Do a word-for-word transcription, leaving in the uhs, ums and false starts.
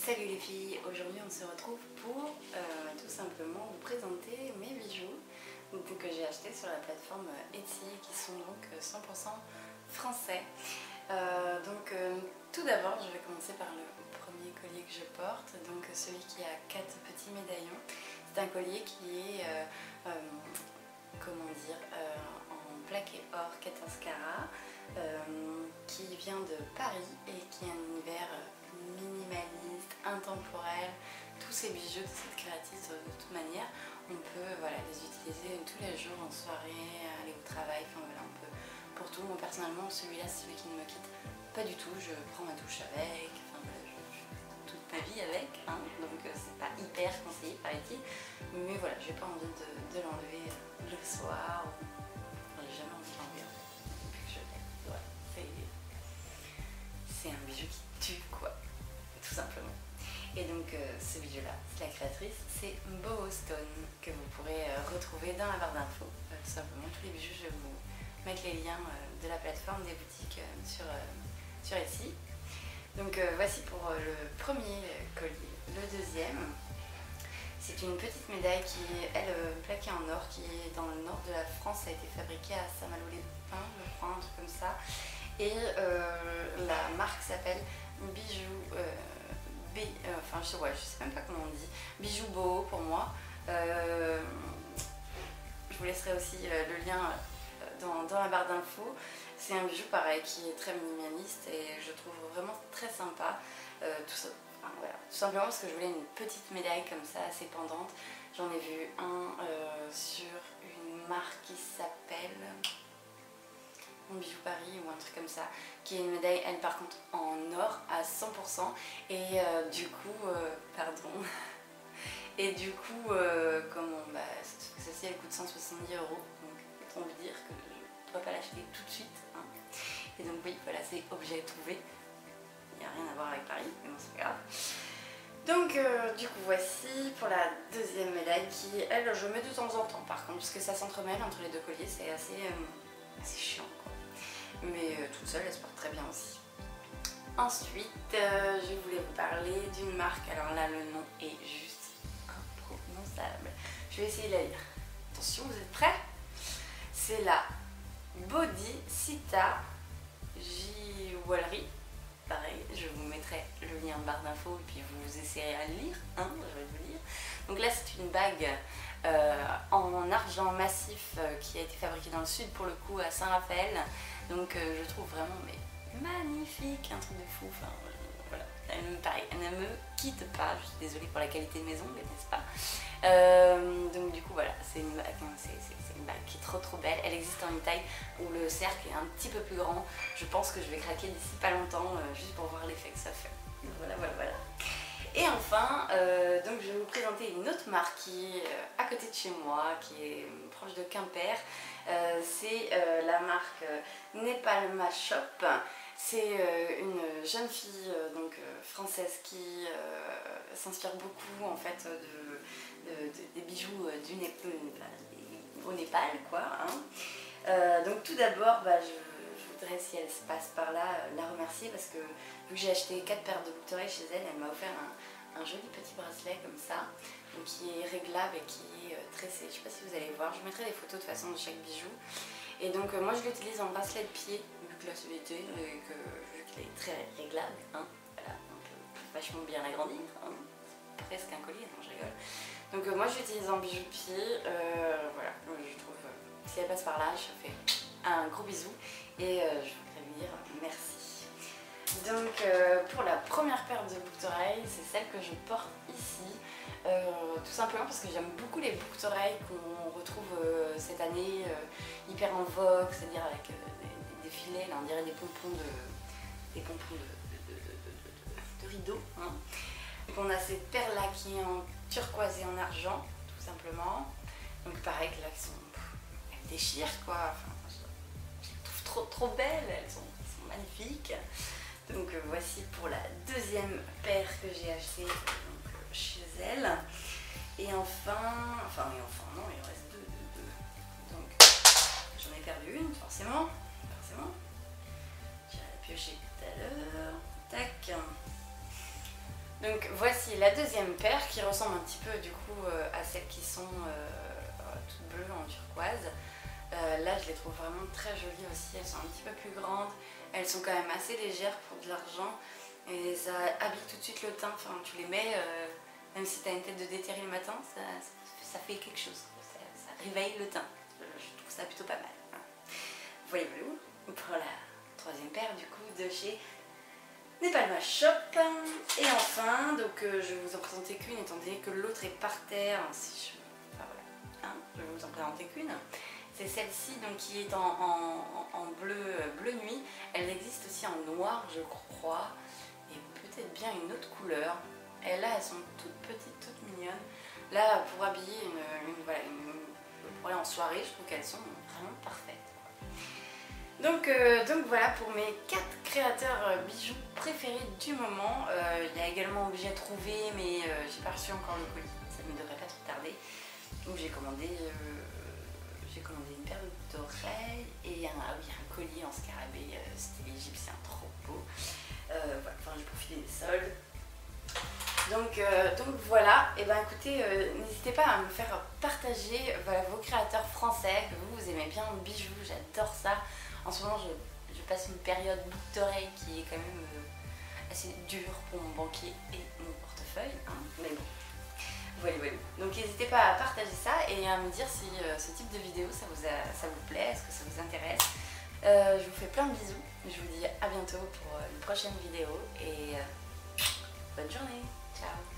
Salut les filles, aujourd'hui on se retrouve pour euh, tout simplement vous présenter mes bijoux donc, que j'ai achetés sur la plateforme Etsy qui sont donc cent pour cent français. Euh, donc euh, tout d'abord je vais commencer par le premier collier que je porte, donc celui qui a quatre petits médaillons. C'est un collier qui est, euh, euh, comment dire, euh, en plaqué or quatorze carats, euh, qui vient de Paris et qui a un univers minimaliste, intemporel. Tous ces bijoux de cette créatrice, de toute manière, on peut voilà, les utiliser tous les jours en soirée, aller au travail, enfin voilà, on peut pour tout. Moi personnellement, celui-là c'est celui qui ne me quitte pas du tout, je prends ma douche avec, enfin voilà, je, je fais toute ma vie avec, hein, donc euh, c'est pas hyper conseillé par ici, mais voilà, j'ai pas envie de, de l'enlever le soir, enfin, j'ai jamais envie de l'enlever en fait, depuis que je l'ai, voilà, c'est un bijou qui tue quoi, tout simplement. Et donc euh, ce bijou là, c'est la créatrice, c'est Boho Stone, que vous pourrez euh, retrouver dans la barre d'infos. Euh, tout simplement, tous les bijoux, je vais vous mettre les liens euh, de la plateforme, des boutiques euh, sur, euh, sur Etsy. Donc euh, voici pour euh, le premier collier. Le deuxième, c'est une petite médaille qui est, elle, euh, plaquée en or, qui est dans le nord de la France, ça a été fabriqué à Saint-Malo-les-Pins, je crois, un truc comme ça. Et euh, la marque s'appelle Bijoux... Euh, B, euh, enfin je sais, ouais, je sais même pas comment on dit, Bijoux Boho pour moi. Euh, je vous laisserai aussi euh, le lien euh, dans, dans la barre d'infos. C'est un bijou pareil qui est très minimaliste et je trouve vraiment très sympa. Euh, tout, ça, enfin, voilà. Tout simplement parce que je voulais une petite médaille comme ça, assez pendante. J'en ai vu un euh, sur une marque qui s'appelle Bijou Paris ou un truc comme ça, qui est une médaille, elle par contre en or à cent pour cent et euh, du coup, euh, pardon, et du coup, euh, comment, bah, celle-ci elle coûte cent soixante-dix euros, donc autant vous dire que je ne pourrais pas l'acheter tout de suite, hein. Et donc oui, voilà, c'est objet trouvé, il n'y a rien à voir avec Paris, mais bon c'est pas grave. Donc euh, du coup voici pour la deuxième médaille qui, elle, je mets de temps en temps par contre, parce que ça s'entremêle entre les deux colliers, c'est assez, euh, assez chiant quoi. Mais euh, toute seule elle se porte très bien aussi. Ensuite euh, je voulais vous parler d'une marque, alors là le nom est juste imprononçable, je vais essayer de la lire. Attention, vous êtes prêts? C'est la Bodhicitta Jewelry. Pareil, je vous mettrai le lien en barre d'infos et puis vous essayerez à le lire, hein, je vais vous lire. Donc là c'est une bague euh, en argent massif euh, qui a été fabriquée dans le sud pour le coup à Saint-Raphaël. Donc euh, je trouve vraiment mais, magnifique, un truc de fou, enfin euh, voilà, elle me, pareil, elle ne me quitte pas, je suis désolée pour la qualité de mes ongles, n'est-ce pas? euh, Donc du coup voilà, c'est une, une bague qui est trop trop belle, elle existe en une taille où le cercle est un petit peu plus grand, je pense que je vais craquer d'ici pas longtemps, euh, juste pour voir l'effet que ça fait. Voilà, voilà, voilà. Et enfin, euh, donc je vais vous présenter une autre marque qui est euh, à côté de chez moi, qui est euh, proche de Quimper. Euh, c'est euh, la marque euh, Nepalma Shop. C'est euh, une jeune fille euh, donc, euh, française qui euh, s'inspire beaucoup en fait de, de, de, des bijoux euh, du Népal, au Népal, quoi. Hein. Euh, donc tout d'abord, bah, je, je voudrais, si elle se passe par là, euh, la remercier parce que vu que j'ai acheté quatre paires de boucles d'oreilles chez elle, elle m'a offert un, un joli petit bracelet comme ça, donc qui est réglable et qui est euh, tressé. Je ne sais pas si vous allez voir, je mettrai des photos de façon de chaque bijou. Et donc euh, moi je l'utilise en bracelet de pied, vu que là c'est l'été et que vu qu'il est très réglable, hein, voilà, on peut vachement bien l'agrandir, hein, c'est presque un collier, non je rigole. Donc euh, moi je l'utilise en bijou de pied, euh, voilà, je trouve, euh, si elle passe par là, je fais un gros bisou et euh, je voudrais lui dire merci. Donc euh, pour la première paire de boucles d'oreilles, c'est celle que je porte ici, euh, tout simplement parce que j'aime beaucoup les boucles d'oreilles qu'on retrouve euh, cette année, euh, hyper en vogue, c'est-à-dire avec euh, des, des filets, là on dirait des pompons de, des pompons de, de, de, de, de, de rideau. Hein. Donc on a cette paire là qui est en turquoise et en argent, tout simplement. Donc pareil que là, elles, sont, elles déchirent quoi, enfin, je, je les trouve trop trop belles, elles sont, elles sont magnifiques. Donc euh, voici pour la deuxième paire que j'ai achetée donc, euh, chez elle. Et enfin, enfin mais enfin non, il en reste deux, deux, deux. Donc j'en ai perdu une forcément, forcément. J'ai pioché tout à l'heure. Tac. Donc voici la deuxième paire qui ressemble un petit peu du coup euh, à celles qui sont euh, toutes bleues en turquoise. Euh, là je les trouve vraiment très jolies aussi, elles sont un petit peu plus grandes, elles sont quand même assez légères pour de l'argent et ça habille tout de suite le teint, enfin tu les mets, euh, même si tu as une tête de déterré le matin, ça, ça fait quelque chose, ça, ça réveille le teint, je, je trouve ça plutôt pas mal. Voilà. Voyez-vous, pour la troisième paire du coup de chez Nepalma Shop. Et enfin, donc euh, je vais vous en présenter qu'une étant donné que l'autre est par terre, si je... Enfin, voilà. Hein, je vais vous en présenter qu'une. C'est celle-ci donc qui est en, en, en bleu, bleu nuit. Elle existe aussi en noir je crois. Et peut-être bien une autre couleur. Et là elles sont toutes petites, toutes mignonnes. Là pour habiller une, une, voilà, une, pour aller en soirée, je trouve qu'elles sont vraiment parfaites. Donc, euh, donc voilà pour mes quatre créateurs euh, bijoux préférés du moment. Euh, il y a également obligé à trouver, mais euh, j'ai pas reçu encore le colis, ça ne devrait pas trop tarder. Donc j'ai commandé, euh, j'ai commandé une paire d'oreilles et un, ah oui, un colis en scarabée, euh, c'était l'égyptien, trop beau. Euh, voilà, enfin j'ai profité des soldes. Donc, euh, donc voilà, et ben écoutez, euh, n'hésitez pas à me faire partager voilà, vos créateurs français, que vous, vous aimez bien le bijou, j'adore ça. En ce moment, je, je passe une période boucle d'oreille qui est quand même euh, assez dure pour mon banquier et mon portefeuille, hein, mais bon, voilà, voilà. Donc n'hésitez pas à partager ça et à me dire si euh, ce type de vidéo ça vous, a, ça vous plaît, est-ce que ça vous intéresse. Euh, je vous fais plein de bisous, je vous dis à bientôt pour une prochaine vidéo et euh, bonne journée, ciao.